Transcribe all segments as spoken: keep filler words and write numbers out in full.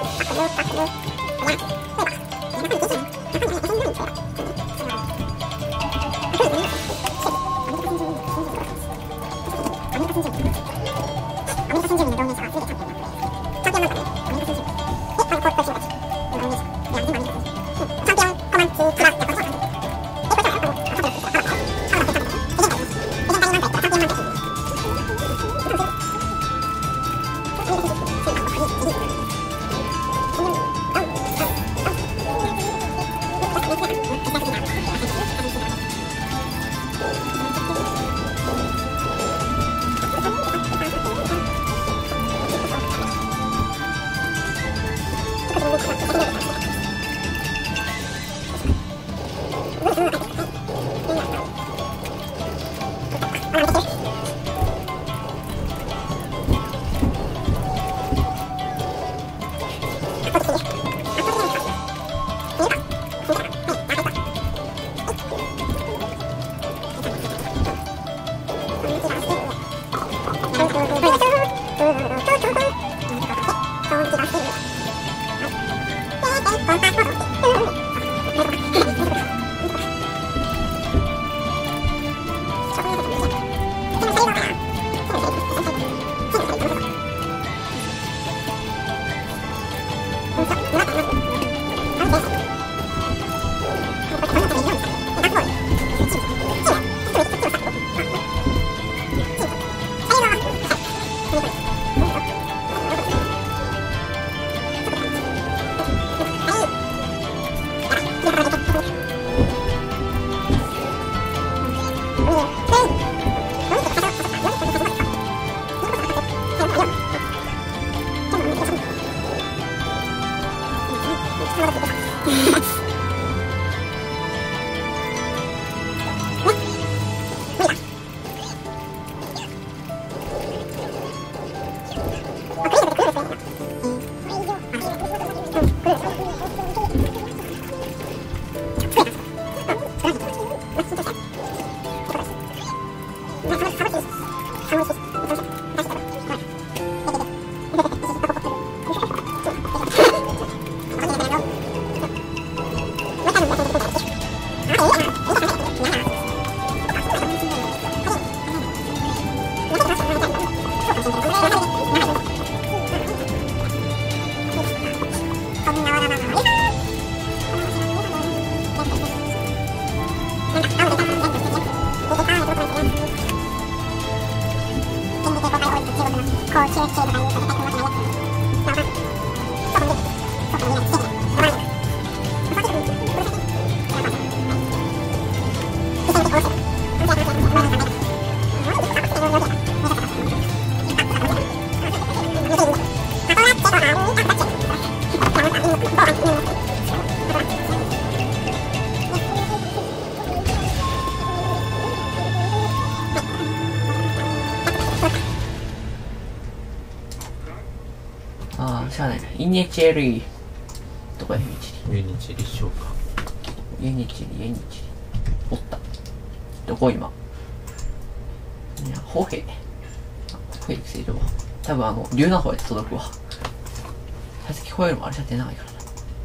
ああ、しゃあないな。イニチェリー。どこや、イニチェリー。 ユニチェリしようか。 ユニチェリー、ユニチェリー。おった。どこ今。いや、歩兵。歩兵しているわ。多分あの、竜の方へ届くわ。さすが歩兵よりもあれじゃ出ないからな。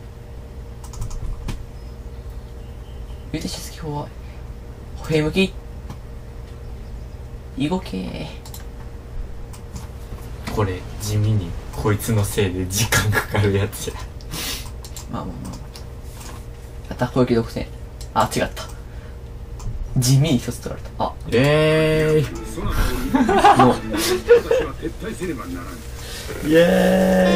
言うて、しすき砲は、歩兵向き。動けー。 これ、地味に、こいつのせいで時間かかるやつや。 まあまあまあまあ。あった、攻撃独占。あ、違った。地味に一つ取られた。あ、 えーい。 の。 イエ